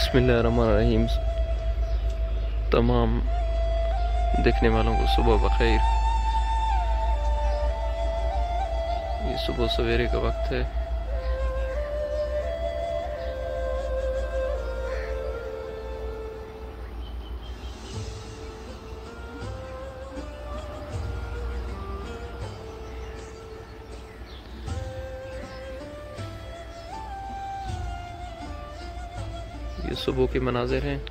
बिस्मिल्लाहिर्रहमानिर्रहीम। तमाम देखने वालों को सुबह बखैर। ये सुबह सवेरे का वक्त है। ये सुबह के मनाजिर हैं।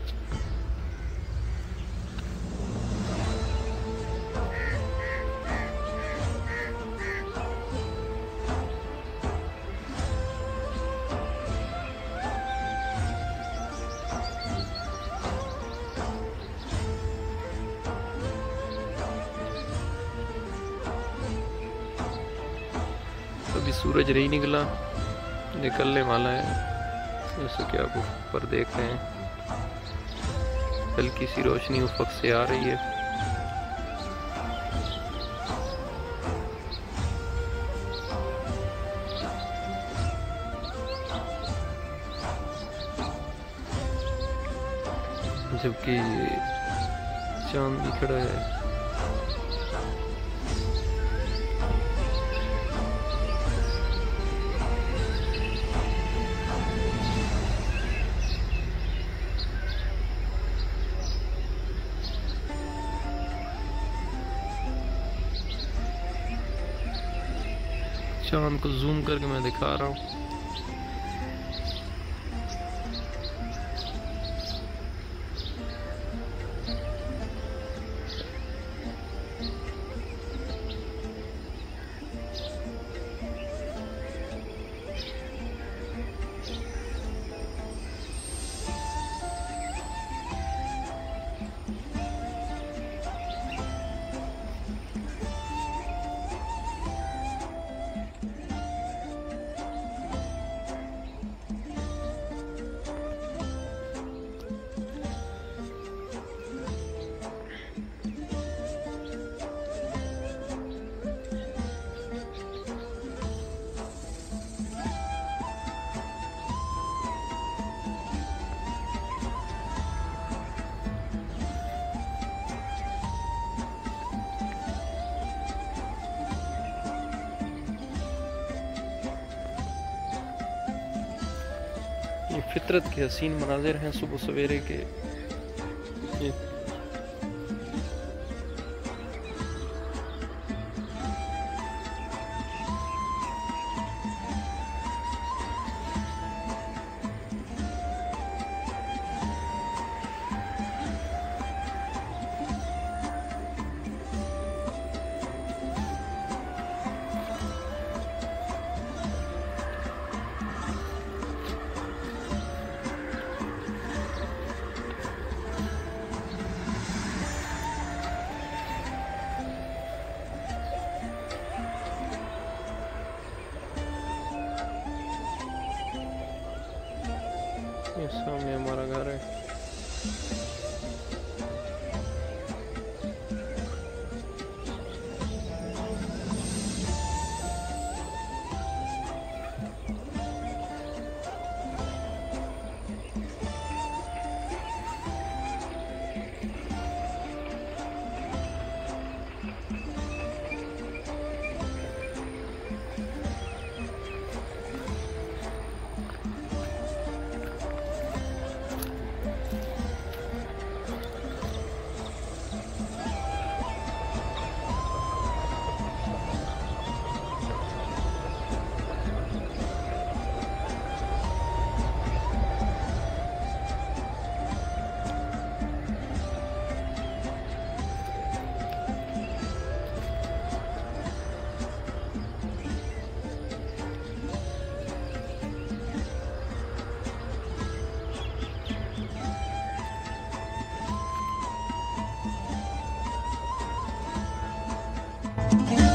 अभी सूरज नहीं निकला, निकलने वाला है। जैसे कि आप ऊपर देख रहे हैं, हल्की सी रोशनी उफक से आ रही है। जबकि चांद भी खड़ा है। चांद को जूम करके मैं दिखा रहा हूँ। ये फितरत के हसीन मनाजिर हैं सुबह सवेरे के। ये सामने हमारा घर है। Okay.